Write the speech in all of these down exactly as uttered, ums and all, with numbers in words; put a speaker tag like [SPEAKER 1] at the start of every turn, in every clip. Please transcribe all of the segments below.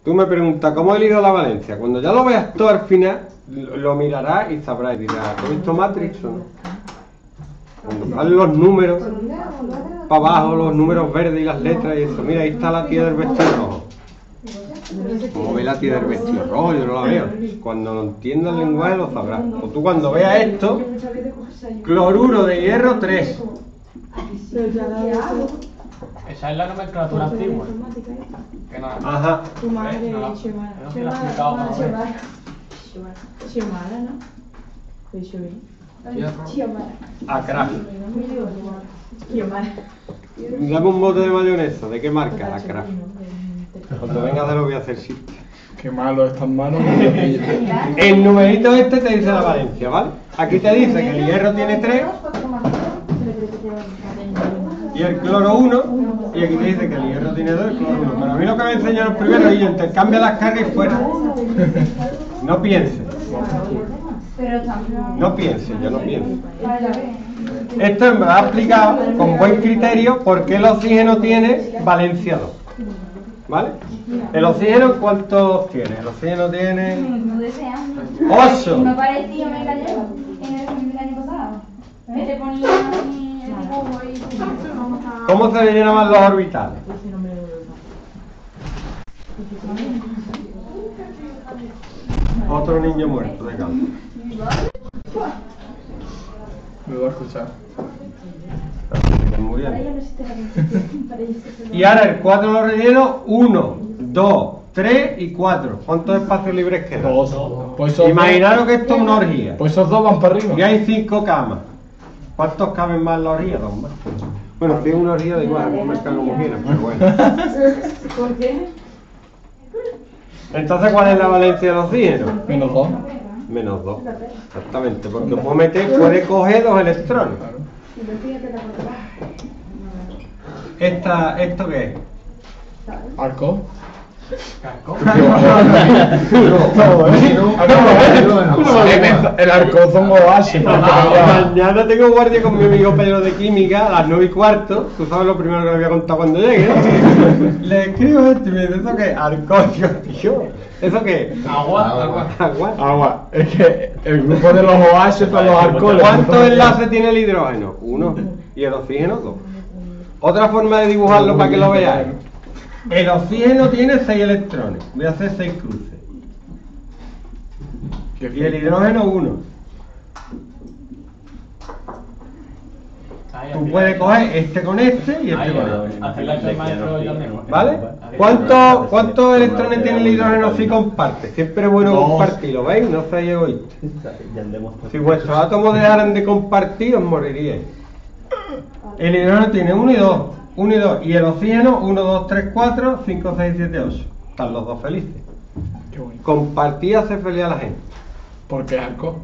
[SPEAKER 1] Tú me preguntas, ¿cómo he elijo la valencia? Cuando ya lo veas todo al final, lo, lo mirarás y sabrás y dirás, ¿has visto Matrix o no? Cuando salen los números, para abajo, los números verdes y las letras y eso. Mira, ahí está la tía del vestido rojo. ¿Cómo ve la tía del vestido rojo? Yo no la veo. Cuando no entienda el lenguaje lo sabrás. O tú cuando veas esto, cloruro de hierro tres.
[SPEAKER 2] Esa es la nomenclatura antigua. Que no,
[SPEAKER 1] Ajá.
[SPEAKER 3] Tu madre,
[SPEAKER 2] no la-
[SPEAKER 3] Xiomara.
[SPEAKER 2] no me la he explicado
[SPEAKER 3] Xiomara,
[SPEAKER 2] más o menos.
[SPEAKER 3] Xiomara. Xiomara, ¿no? Pues Xiomara.
[SPEAKER 1] Acra.
[SPEAKER 3] Xiomara.
[SPEAKER 1] Dame un bote de mayonesa. ¿De qué marca? Acra. Cuando vengas te lo voy a hacer chiste.
[SPEAKER 4] Qué malo es tan malo.
[SPEAKER 1] El numerito este te dice la valencia, ¿vale? Aquí te dice que el hierro tiene tres y el cloro uno, y aquí te dice que el hierro tiene dos y el cloro uno. Pero a mí lo que me enseñaron primero es intercambia las cargas y fuera. No pienses. No pienses, yo no pienso. Esto me lo ha explicado con buen criterio por qué el oxígeno tiene valencia dos. ¿Vale? ¿El oxígeno cuántos tiene? El oxígeno tiene ocho.
[SPEAKER 5] Me pareció, me cayó en el año pasado. Que te ponía así el dibujo y...
[SPEAKER 1] ¿Cómo se le llenaban los orbitales? Otro niño muerto de calma.
[SPEAKER 4] Me lo voy a escuchar.
[SPEAKER 1] Y ahora el cuatro lo relleno uno, dos, tres y cuatro. ¿Cuántos espacios libres quedan?
[SPEAKER 4] Dos. Pues esos
[SPEAKER 1] Imaginaros que esto es una orgía.
[SPEAKER 4] Pues esos dos van para arriba.
[SPEAKER 1] Y hay cinco camas. ¿Cuántos caben más en la orgía? Dos más. Bueno, si es una orgía da igual, como mercado como quieran, pero bueno.
[SPEAKER 3] ¿Por qué?
[SPEAKER 1] Entonces, ¿cuál es la valencia del oxígeno?
[SPEAKER 4] Menos dos.
[SPEAKER 1] Menos dos. Exactamente, porque puede meter, puede coger dos electrones. Esta, ¿esto qué es?
[SPEAKER 4] Arco. El arco son oasis.
[SPEAKER 1] Mañana tengo guardia con mi amigo Pedro de Química a las nueve y cuarto. Tú sabes lo primero que le voy a contar cuando llegue. Le escribo esto y me dice, ¿eso qué? Arco, tío, tío. ¿Eso qué?
[SPEAKER 2] Agua, agua.
[SPEAKER 1] Agua.
[SPEAKER 4] Agua. Es que el grupo de los oasis son los alcoholes.
[SPEAKER 1] ¿Cuántos enlaces tiene el hidrógeno? Uno. Y el oxígeno, dos. Otra forma de dibujarlo para que lo veáis. El oxígeno tiene seis electrones. Voy a hacer seis cruces. Y el hidrógeno, uno. Tú puedes coger este con este y este con este.
[SPEAKER 2] Hacerle el maestro yo tengo.
[SPEAKER 1] ¿Vale? ¿Cuántos cuántos electrones tiene el hidrógeno si comparte? Siempre es bueno compartirlo, ¿veis? No seáis egoístas. Si vuestros átomos dejaran de compartir, os moriríais. El hidrógeno tiene uno y dos. uno y dos. Y el oxígeno, uno, dos, tres, cuatro, cinco, seis, siete, ocho. Están los dos felices.
[SPEAKER 4] Qué bonito.
[SPEAKER 1] Compartir hace feliz a la gente.
[SPEAKER 4] ¿Por qué arco?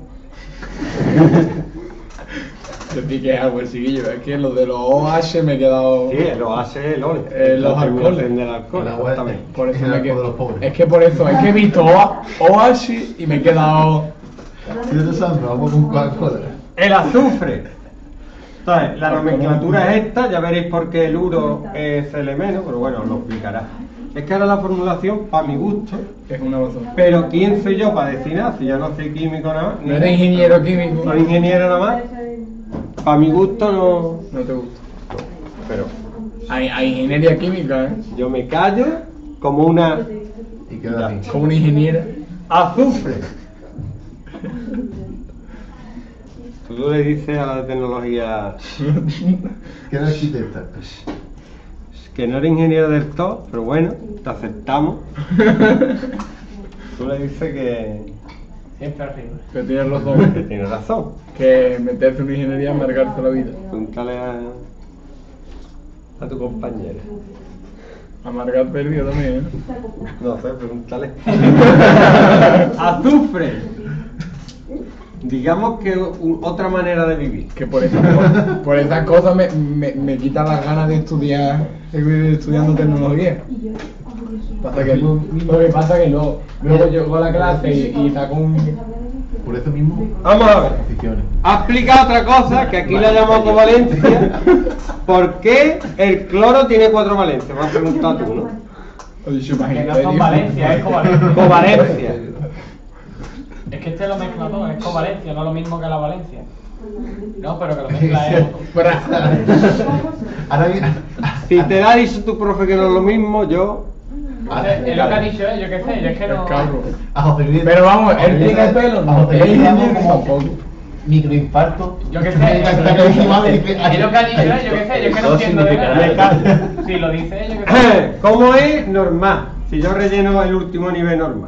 [SPEAKER 4] Te piqué algo el chiquillo. Es que lo de los O H me he quedado.
[SPEAKER 1] Sí, el O H es el ole.
[SPEAKER 4] Eh, los
[SPEAKER 1] La terminación
[SPEAKER 4] alcoholes.
[SPEAKER 1] del alcohol,
[SPEAKER 6] El agua
[SPEAKER 1] exactamente.
[SPEAKER 4] Por eso
[SPEAKER 6] El
[SPEAKER 4] me
[SPEAKER 6] arco de los
[SPEAKER 4] quedo.
[SPEAKER 6] pobres.
[SPEAKER 4] Es que por eso, es que he visto O H y me he quedado.
[SPEAKER 6] Dios santo, vamos con Coca-Cola.
[SPEAKER 1] El azufre. Entonces, la nomenclatura es esta, ya veréis por qué el uro es el menos, pero bueno, os lo explicará. Es que ahora la formulación, para mi gusto,
[SPEAKER 4] Es una razón.
[SPEAKER 1] pero ¿quién soy yo para decir nada? Si yo no soy químico nada más.
[SPEAKER 4] No eres ingeniero químico.
[SPEAKER 1] Soy ingeniero nada más. Para mi gusto no.
[SPEAKER 4] No te gusta.
[SPEAKER 1] Pero
[SPEAKER 4] Hay, hay ingeniería química, ¿eh?
[SPEAKER 1] yo me callo como una
[SPEAKER 6] Y queda así.
[SPEAKER 4] Como una ingeniera.
[SPEAKER 1] azufre. Tú le dices a la tecnología
[SPEAKER 6] Queda arquitecta.
[SPEAKER 1] que no eres ingeniero del todo, pero bueno, te aceptamos. Tú le dices que,
[SPEAKER 2] Siempre arriba.
[SPEAKER 4] Que tienes razón.
[SPEAKER 1] que tiene razón.
[SPEAKER 4] Que meterse en una ingeniería es amargarte la vida.
[SPEAKER 1] Pregúntale a, a tu compañera.
[SPEAKER 4] Amargarte el día también, ¿eh?
[SPEAKER 1] No sé, pregúntale. Azufre. Digamos que u- otra manera de vivir.
[SPEAKER 4] Que por esas cosas, por esas cosas me, me, me quita las ganas de estudiar, seguir estudiando tecnología. Pasa que, lo que pasa que luego, luego llego a la clase y, y saco un...
[SPEAKER 6] Por eso mismo,
[SPEAKER 1] Vamos a ver.
[SPEAKER 6] aficiones.
[SPEAKER 1] Ha explicado otra cosa que aquí la llamamos covalencia. ¿Por qué el cloro tiene cuatro valencias? Me has preguntado tú, ¿no?
[SPEAKER 4] Oye, yo
[SPEAKER 2] Que
[SPEAKER 4] imagino.
[SPEAKER 2] no son Valencia, es covalencia.
[SPEAKER 1] Covalencia.
[SPEAKER 2] Es que este lo mezcla todo, es covalencia, no lo mismo que la Valencia. No, pero que lo mezcla es.
[SPEAKER 6] Ahora bien.
[SPEAKER 1] Si te ha dicho tu profe que no es lo mismo, yo...
[SPEAKER 2] Es lo que ha dicho él, yo qué sé, yo es que no.
[SPEAKER 6] A José Luis.
[SPEAKER 4] Pero vamos, él tiene pelo,
[SPEAKER 6] A
[SPEAKER 4] no.
[SPEAKER 6] José
[SPEAKER 4] Él
[SPEAKER 6] Luis le damos
[SPEAKER 4] tiene
[SPEAKER 6] como
[SPEAKER 4] tampoco.
[SPEAKER 6] microinfarto.
[SPEAKER 2] Yo qué sé,
[SPEAKER 6] Es lo que dijimos, es que-
[SPEAKER 2] es lo que ha dicho él, yo qué sé, yo es que no
[SPEAKER 7] Todo
[SPEAKER 2] entiendo de
[SPEAKER 7] significará.
[SPEAKER 2] nada. Si lo dice él, yo qué sé.
[SPEAKER 1] ¿Cómo es? Normal. Si yo relleno el último nivel normal.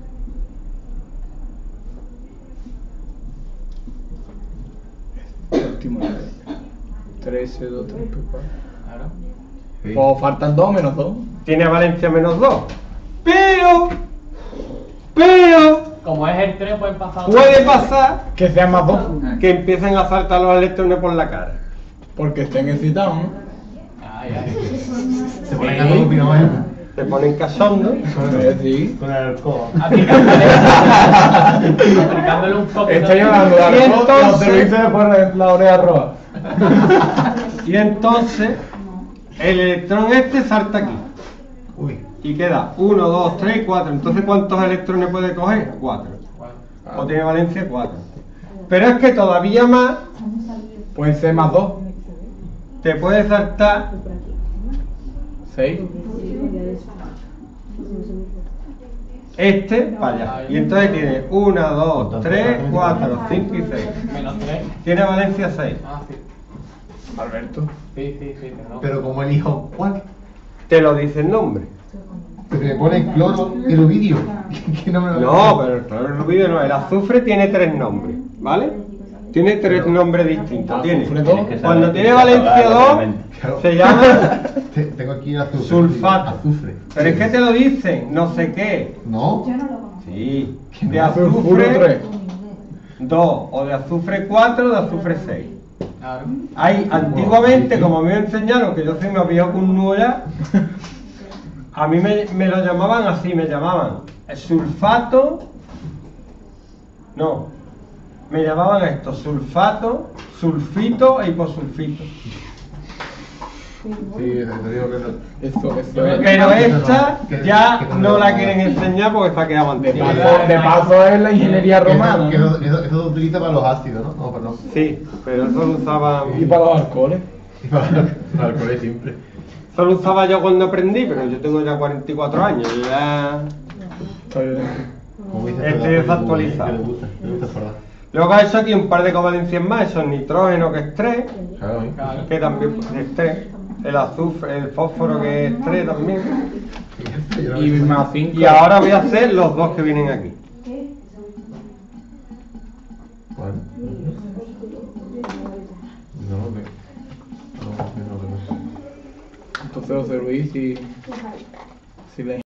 [SPEAKER 4] Último nivel. trece, dos, tres, cuatro.
[SPEAKER 2] Claro.
[SPEAKER 6] Sí.
[SPEAKER 4] Pues faltan dos menos dos.
[SPEAKER 1] Tiene valencia menos dos. Pero... Pero...
[SPEAKER 2] Como es el tres, pueden pasar.
[SPEAKER 1] Puede pasar
[SPEAKER 4] Que sean más dos.
[SPEAKER 1] que empiecen a saltar los electrones por la cara.
[SPEAKER 4] Porque estén excitados, ¿no?
[SPEAKER 2] Ay, ay.
[SPEAKER 6] Se ponen a todo pino, ¿eh?
[SPEAKER 1] Se ponen cachondos.
[SPEAKER 4] Eh, sí.
[SPEAKER 6] Con el alcohol.
[SPEAKER 2] Aplicándole, aplicándole un poco.
[SPEAKER 4] Estoy hablando de
[SPEAKER 1] Y
[SPEAKER 4] algo y
[SPEAKER 1] entonces-
[SPEAKER 4] los servicios de poner la oreja roja.
[SPEAKER 1] Y entonces el electrón este salta aquí.
[SPEAKER 6] Uy.
[SPEAKER 1] Y queda uno, dos, tres, cuatro. Entonces, ¿cuántos electrones puede coger? cuatro. O tiene valencia cuatro. Pero es que todavía más
[SPEAKER 4] Pueden ser más dos.
[SPEAKER 1] te puede saltar
[SPEAKER 4] seis.
[SPEAKER 1] este para allá. Y entonces tiene uno, dos, tres, cuatro, cinco y seis.
[SPEAKER 2] Menos tres.
[SPEAKER 1] Tiene valencia seis.
[SPEAKER 2] Ah, sí.
[SPEAKER 4] Alberto.
[SPEAKER 2] Sí, sí, sí, perdón.
[SPEAKER 6] Pero como elijo, ¿cuál?
[SPEAKER 1] Te lo dice el nombre.
[SPEAKER 6] Pero me pone cloro y rubidio. Que no me lo
[SPEAKER 1] No, pero claro, el rubidio no. El azufre tiene tres nombres, ¿vale? Tiene tres nombres distintos. Tiene,
[SPEAKER 4] Azufre dos.
[SPEAKER 7] Tienes que saber,
[SPEAKER 1] cuando
[SPEAKER 7] tienes
[SPEAKER 1] tiene
[SPEAKER 7] que
[SPEAKER 1] valencia
[SPEAKER 7] acabar
[SPEAKER 1] dos,
[SPEAKER 7] realmente.
[SPEAKER 6] Claro.
[SPEAKER 1] se llama
[SPEAKER 6] Te- Tengo aquí el azufre.
[SPEAKER 1] sulfato.
[SPEAKER 6] Azufre.
[SPEAKER 1] Pero es que te lo dicen, no sé qué.
[SPEAKER 6] No.
[SPEAKER 5] Yo no lo conozco.
[SPEAKER 1] Sí, de
[SPEAKER 4] Sulfuro
[SPEAKER 1] azufre
[SPEAKER 4] tres.
[SPEAKER 1] dos, o de azufre cuatro, o de azufre seis.
[SPEAKER 2] Claro.
[SPEAKER 1] Hay, antiguamente, como a mí me enseñaron, que yo soy más viejo que un nuera, a mí me, me lo llamaban así, me llamaban sulfato, no, me llamaban esto, sulfato, sulfito e hiposulfito.
[SPEAKER 6] Sí, te digo que no.
[SPEAKER 4] Eso, eso.
[SPEAKER 1] Pero esta
[SPEAKER 6] Que-
[SPEAKER 1] ya
[SPEAKER 6] que
[SPEAKER 1] no la
[SPEAKER 6] lo-
[SPEAKER 1] quieren enseñar porque se ha quedado
[SPEAKER 4] De
[SPEAKER 1] antigua.
[SPEAKER 4] paso, de paso es la ingeniería
[SPEAKER 6] Que eso-
[SPEAKER 4] romana.
[SPEAKER 6] que Eso, eso, eso se utiliza para los ácidos, ¿no? No, perdón.
[SPEAKER 1] Sí, pero eso lo usaba,
[SPEAKER 4] Y para los alcoholes.
[SPEAKER 6] Y para para el alcohol siempre.
[SPEAKER 1] eso lo usaba yo cuando aprendí, pero yo tengo ya cuarenta y cuatro años, ya...
[SPEAKER 6] Como dice
[SPEAKER 1] Este
[SPEAKER 6] Fernando,
[SPEAKER 1] es actualizado.
[SPEAKER 6] que le gusta, le gusta Fernando.
[SPEAKER 1] Luego ha hecho aquí un par de covalencias más, eso es nitrógeno que es tres,
[SPEAKER 6] Claro, ¿eh?
[SPEAKER 2] Claro.
[SPEAKER 1] que también es tres, el azufre, el fósforo que es tres también.
[SPEAKER 4] Y más cinco.
[SPEAKER 1] Y ahora voy a hacer los dos que vienen aquí.
[SPEAKER 6] ¿Cuál? No, que. No, que no, que no.
[SPEAKER 4] Entonces José Luis, si, si le